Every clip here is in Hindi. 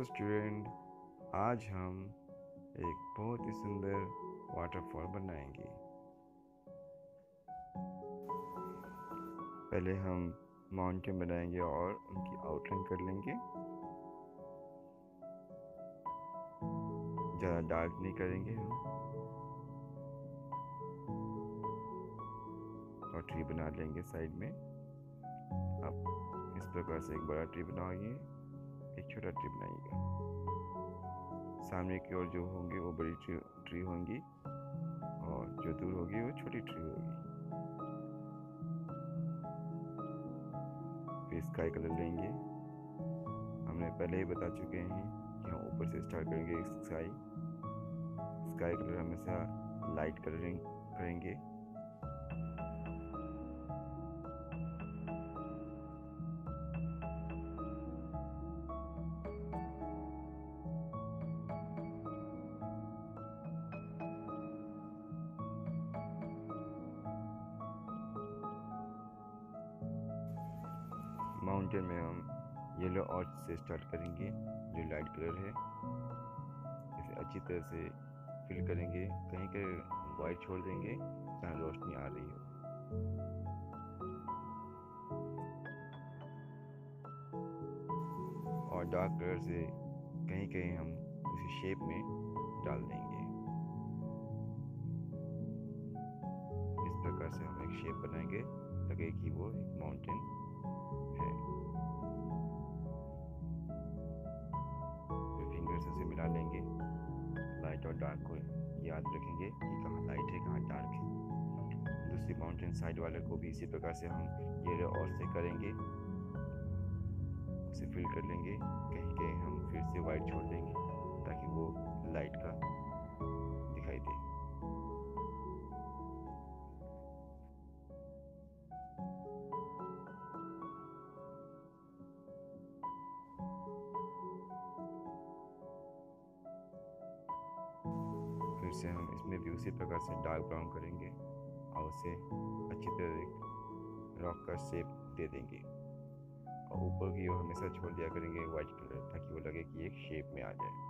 हेलो स्टूडेंट, आज हम एक बहुत ही सुंदर वाटरफॉल बनाएंगे। पहले हम माउंटेन बनाएंगे और उनकी आउटलाइन कर लेंगे। ज़्यादा डार्क नहीं करेंगे हम, और ट्री बना लेंगे साइड में। अब इस प्रकार से एक बड़ा ट्री बनाइए, एक छोटा ट्री बनाइएगा। सामने की ओर जो होंगे वो बड़ी ट्री होंगी और जो दूर होगी वो छोटी ट्री होगी। फिर स्काई कलर लेंगे। हमने पहले ही बता चुके हैं कि हम ऊपर से स्टार्ट करेंगे। स्काई कलर हमेशा लाइट कलरिंग करेंगे। माउंटेन में हम येलो ऑर्च से स्टार्ट करेंगे, जो लाइट कलर है। इसे अच्छी तरह से फिल करेंगे। कहीं कहीं वाइट छोड़ देंगे जहाँ रोशनी आ रही हो। और डार्क कलर से कहीं कहीं हम उसी शेप में डाल देंगे। इस प्रकार से हम एक शेप बनाएंगे, लगे कि वो एक माउंटेन है। फिंगर्स से मिला लेंगे। लाइट और डार्क को याद रखेंगे कि कहाँ लाइट है कहाँ डार्क है। दूसरी माउंटेन साइड वाले को भी इसी प्रकार से हम येलो और से करेंगे, उसे फिल कर लेंगे। कहीं कहीं हम फिर से वाइट छोड़ देंगे ताकि वो लाइट का दिखाई दे। फिर से हम इसमें भी उसी प्रकार से डार्क ब्राउन करेंगे और उसे अच्छी तरह एक रॉक का शेप दे देंगे। और ऊपर की ओर हमेशा छोड़ दिया करेंगे वाइट कलर, ताकि वो लगे कि एक शेप में आ जाए।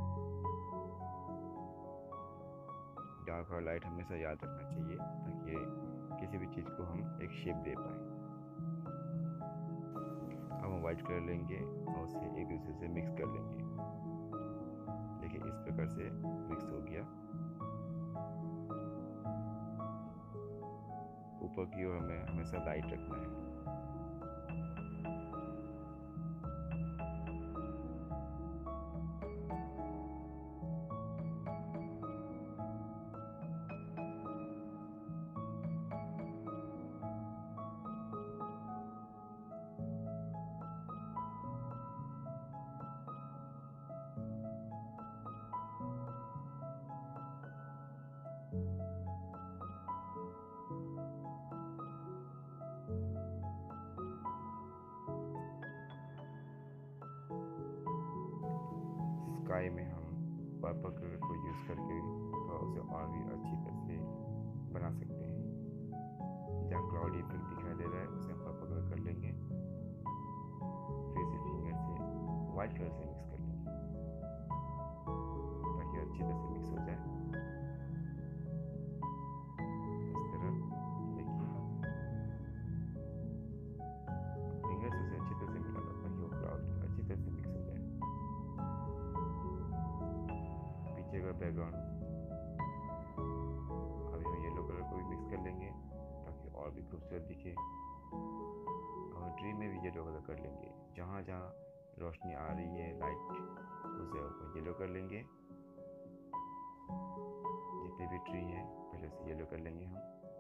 डार्क और लाइट हमेशा याद रखना चाहिए ताकि किसी भी चीज़ को हम एक शेप दे पाए। अब हम वाइट कलर लेंगे और उसे एक दूसरे से मिक्स कर लेंगे। देखिए इस प्रकार से मिक्स हो गया। ऊपर की ओर हमें हमेशा लाइट रखना है। स्काई में हम पर्पल कलर को यूज़ करके थोड़ा उसे और भी अच्छी तरह से बना सकते हैं। जहाँ क्लाउडी इफेक्ट दिखाई दे रहा है उसे हम पर्पल कलर कर लेंगे। फिर से फिंगर से वाइट कलर से मिक्स कर लेंगे ताकि अच्छी तरह से मिक्स हो जाए। इस तरह देखिए फिंगर से उसे अच्छी तरह से मिला लो ताकि वो क्लाउड अच्छी तरह से मिक्स हो जाए। पीछे का बैकग्राउंड अभी हम येलो कलर को भी मिक्स कर लेंगे ताकि और भी खूबसूरत दिखे। और ट्री में भी येलो कलर कर लेंगे। जहाँ जहाँ रोशनी आ रही है लाइट, उसे येलो कर लेंगे। जितने भी ट्री हैं पहले से येलो कर लेंगे हम।